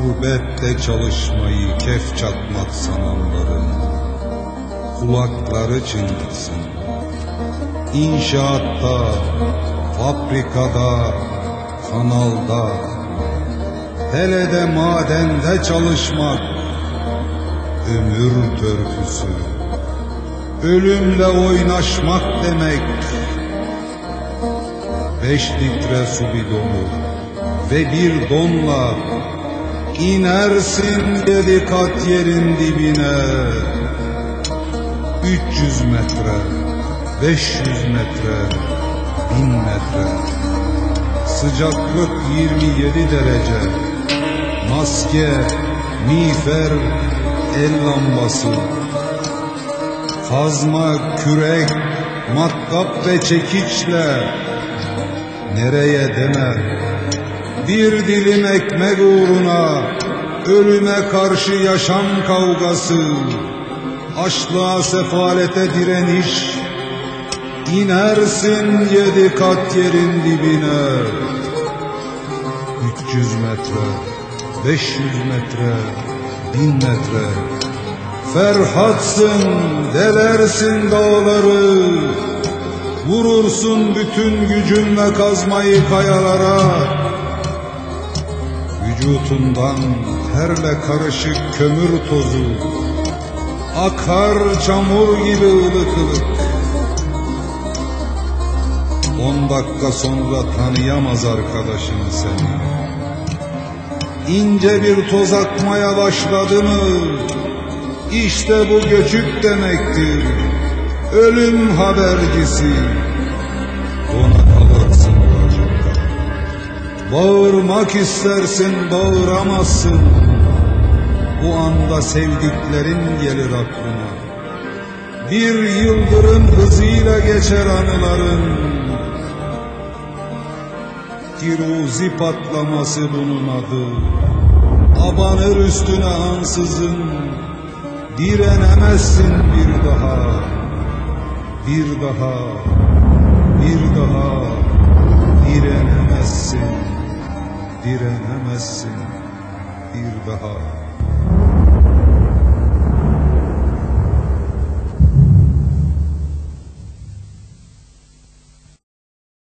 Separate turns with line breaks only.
Gurbette çalışmayı kef çatmak sananların kulakları çınlasın. İnşaatta, fabrikada, kanalda, hele de madende çalışmak ömür törpüsü. Ölümle oynaşmak demek. 5 litre su bidonu ve bir donla inersin 7 kat yerin dibine. 300 metre, 500 metre, 1000 metre. Sıcaklık 27 derece. Maske, miğfer, el lambası. Kazma, kürek, matkap ve çekiçle nereye deme. Bir dilim ekmek uğruna ölüme karşı yaşam kavgası. Açlığa, sefalete direniş. İnersin 7 kat yerin dibine. 300 metre, 500 metre, 1000 metre. Ferhatsın, delersin dağları. Vurursun bütün gücünle kazmayı kayalara. Vücutundan terle karışık kömür tozu akar çamur gibi ılık ılık. 10 dakika sonra tanıyamaz arkadaşın seni. İnce bir toz akmaya başladı mı, İşte bu göçük demektir. Ölüm habercisi. Ona kalırsın oracıkta. Bağırmak istersin, bağıramazsın. Bu anda sevdiklerin gelir aklına. Bir yıldırım hızıyla geçer anıların. Tiruzi patlaması bunun adı. Abanır üstüne ansızın. Direnemezsin bir daha. Bir daha. Bir daha. Direnemezsin. Direnemezsin bir daha.